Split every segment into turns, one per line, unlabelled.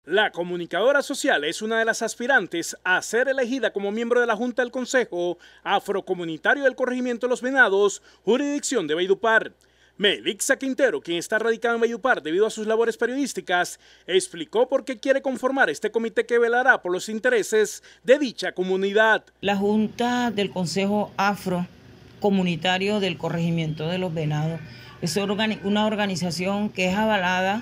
La comunicadora social es una de las aspirantes a ser elegida como miembro de la Junta del Consejo Afrocomunitario del Corregimiento Los Venados, jurisdicción de Valledupar. Melixa Quintero, quien está radicada en Valledupar debido a sus labores periodísticas, explicó por qué quiere conformar este comité que velará por los intereses de dicha comunidad.
La Junta del Consejo Afrocomunitario del Corregimiento de Los Venados es una organización que es avalada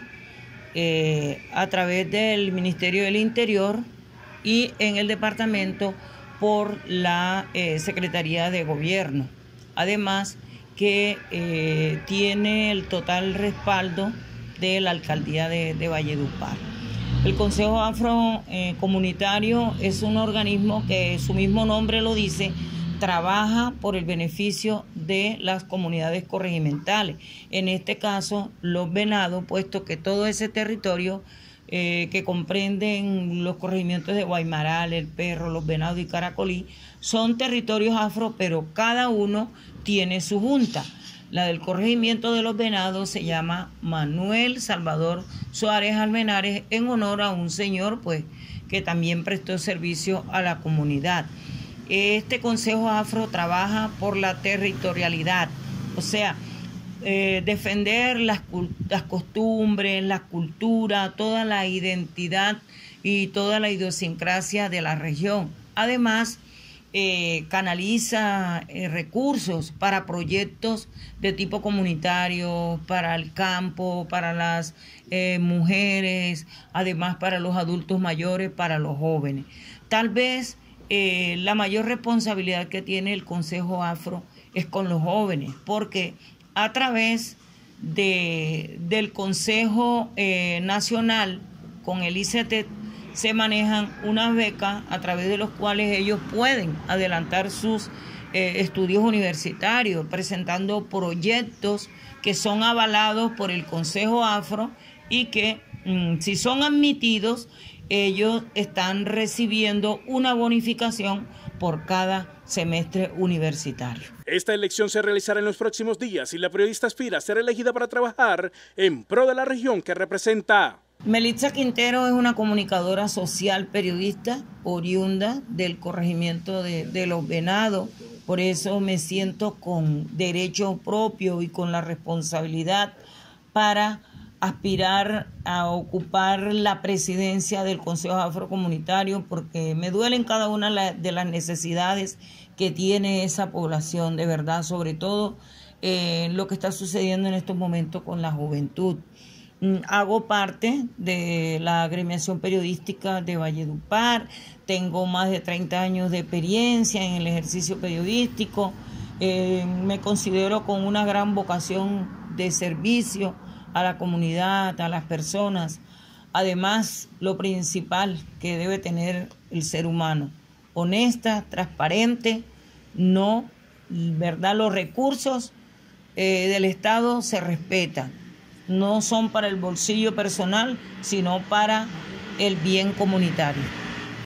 a través del Ministerio del Interior y en el departamento por la Secretaría de Gobierno. Además que tiene el total respaldo de la Alcaldía de Valledupar. El Consejo Afrocomunitario es un organismo que su mismo nombre lo dice, trabaja por el beneficio de las comunidades corregimentales. En este caso, Los Venados, puesto que todo ese territorio que comprenden los corregimientos de Guaymaral, El Perro, Los Venados y Caracolí, son territorios afro, pero cada uno tiene su junta. La del corregimiento de Los Venados se llama Manuel Salvador Suárez Almenares, en honor a un señor pues que también prestó servicio a la comunidad. Este Consejo Afro trabaja por la territorialidad, o sea, defender las costumbres, la cultura, toda la identidad y toda la idiosincrasia de la región. Además, canaliza recursos para proyectos de tipo comunitario, para el campo, para las mujeres, además para los adultos mayores, para los jóvenes. Tal vez la mayor responsabilidad que tiene el Consejo Afro es con los jóvenes, porque a través del Consejo Nacional, con el ICETET, se manejan unas becas a través de los cuales ellos pueden adelantar sus estudios universitarios, presentando proyectos que son avalados por el Consejo Afro y que, si son admitidos, ellos están recibiendo una bonificación por cada semestre universitario.
Esta elección se realizará en los próximos días y la periodista aspira a ser elegida para trabajar en pro de la región que representa.
Melixa Quintero es una comunicadora social periodista oriunda del corregimiento de Los Venados. Por eso me siento con derecho propio y con la responsabilidad para aspirar a ocupar la presidencia del Consejo Afrocomunitario, porque me duelen cada una de las necesidades que tiene esa población, de verdad, sobre todo lo que está sucediendo en estos momentos con la juventud. Hago parte de la agremiación periodística de Valledupar, tengo más de 30 años de experiencia en el ejercicio periodístico, me considero con una gran vocación de servicio a la comunidad, a las personas. Además, lo principal que debe tener el ser humano, honesta, transparente, ¿verdad? Los recursos del Estado se respetan, no son para el bolsillo personal, sino para el bien comunitario.